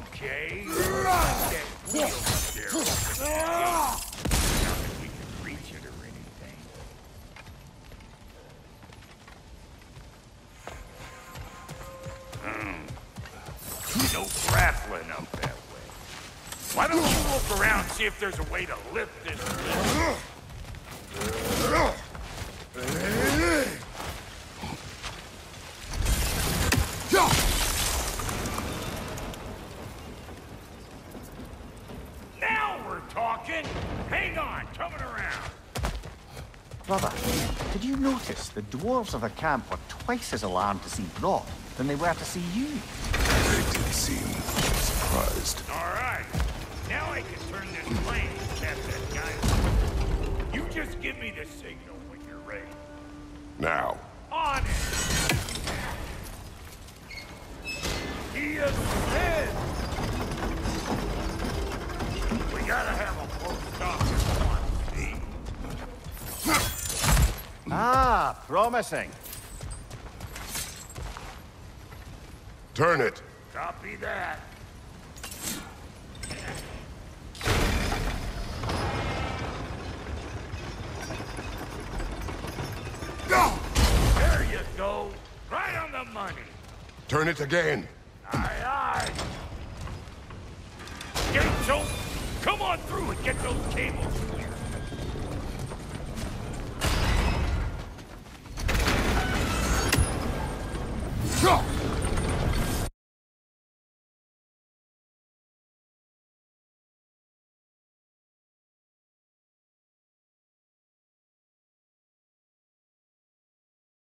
Okay. That wheel up there opens the gate. Not that we can reach it or anything. No grappling up that way. Why don't you look around and see if there's a way to lift this lift? Now we're talking. Hang on, coming around. Brother, did you notice the dwarves of the camp were twice as alarmed to see Brock than they were to see you? They did seem surprised. All right. Now I can turn this plane and catch that guy. You just give me the signal when you're ready. Now. On it! He is dead! We gotta have a close talk if we want to see. Ah, promising. Turn it. Copy that. There you go. Right on the money. Turn it again. Aye, aye. Get it, Joe. Come on through and get those cables.